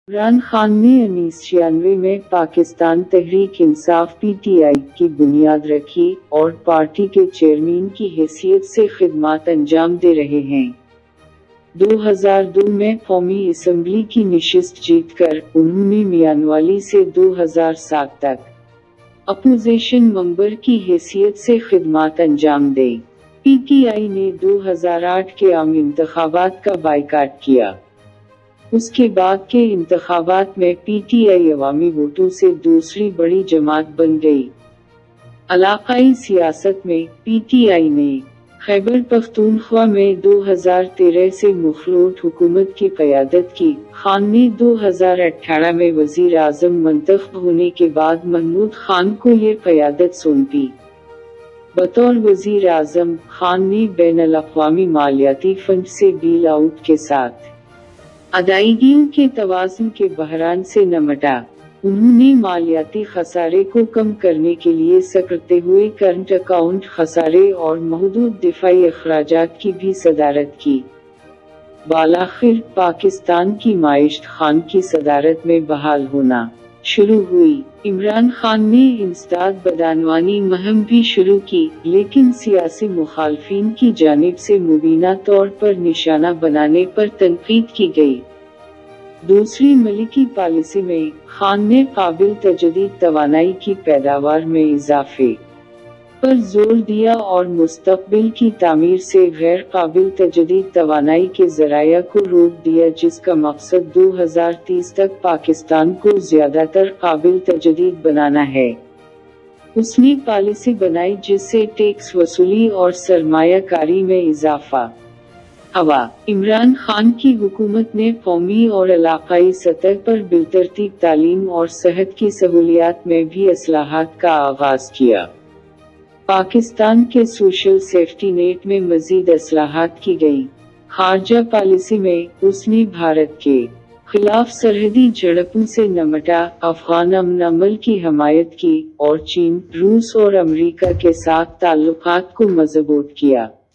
इमरान खान ने 1996 में पाकिस्तान तहरीक इंसाफ (PTI) की बुनियाद रखी और पार्टी के चेयरमैन की हैसियत से खिदमत अंजाम दे रहे हैं। 2002 में कौमी असम्बली की नशिस्त जीतकर उन्होंने मियांवाली से 2007 तक अपोजिशन मेंबर की हैसियत से खिदमत अंजाम दी। PTI ने 2008 के आम इंतखाबात का बाइकाट किया। उसके बाद के इंतखाबात में PTI अवामी वोटों से दूसरी बड़ी जमात बन गई। इलाकाई सियासत में PTI ने खैबर पख्तूनख्वा में 2013 से मुखलूत हुकूमत की क़यादत की। खान ने 2018 में वज़ीर आज़म मंतखब होने के बाद महमूद खान को ये क़यादत सौंपी। बतौर वज़ीर आज़म, खान ने बैनुल अक़वामी मालियाती फंड से बेल आउट के साथ अदायगियों के तवाज़ुन के बहरान से निपटा। उन्होंने मालियाती खसारे को कम करने के लिए करते हुए करंट अकाउंट खसारे और महदूद दिफाई अखराजात की भी सदारत की। बालाखिर पाकिस्तान की माइशत खान की सदारत में बहाल होना शुरू हुई। इमरान खान ने इंसदाद बदानवानी मुहिम भी शुरू की, लेकिन सियासी मुखालफिन की जानिब से मुबीना तौर पर निशाना बनाने पर तनकीद की गई। दूसरी मलिकी पॉलिसी में खान ने काबिल तजदीद तवानाई की पैदावार में इजाफे पर जोर दिया और मुस्तकबिल की तामीर से गैर काबिल तजदीद तवानाई के ज़राया को रोक दिया, जिसका मकसद 2030 तक पाकिस्तान को ज्यादातर काबिल तजदीद बनाना है। उसने पॉलिसी बनाई जिससे टैक्स वसूली और सरमायाकारी में इजाफा हुआ। इमरान खान की हुकूमत ने कौमी और इलाकाई सतह पर बिलतरतीब तालीम और सेहत की सहूलियात में भी इस्लाहात का आगाज किया। पाकिस्तान के सोशल सेफ्टी नेट में मजीद इस्लाहात की गई। खारजा पॉलिसी में उसने भारत के खिलाफ सरहदी झड़पों से निपटा, अफगान अमन अमल की हमायत की और चीन, रूस और अमेरिका के साथ ताल्लुकात को मजबूत किया।